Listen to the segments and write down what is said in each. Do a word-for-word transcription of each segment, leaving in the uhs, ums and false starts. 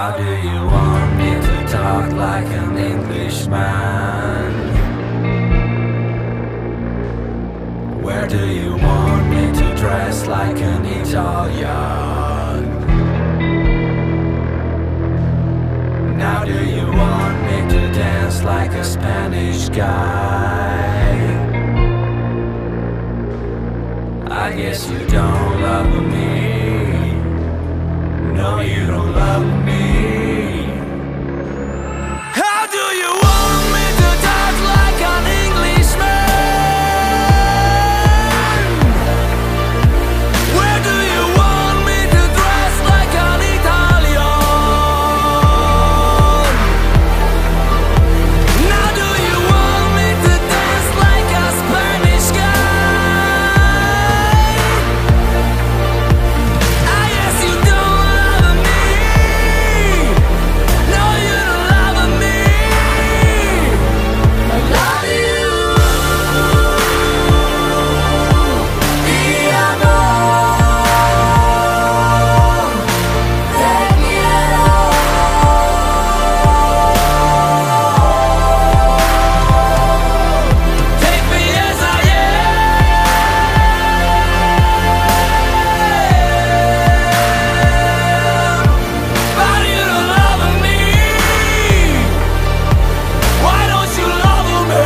How do you want me to talk like an Englishman? Where do you want me to dress like an Italian? Now do you want me to dance like a Spanish guy? I guess you don't love me. No, you don't love me. How do you want me to talk like an Englishman? Where do you want me to dress like an Italian? Now do you want me to dance like a Spanish guy? I guess you don't love me. No, you don't love me. I love you. Ti amo. Te quiero. Take me as I am. But you don't love me. Why don't you love me?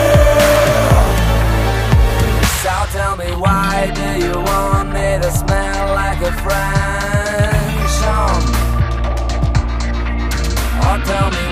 So tell me, why do you want me to smell like a French? Or tell me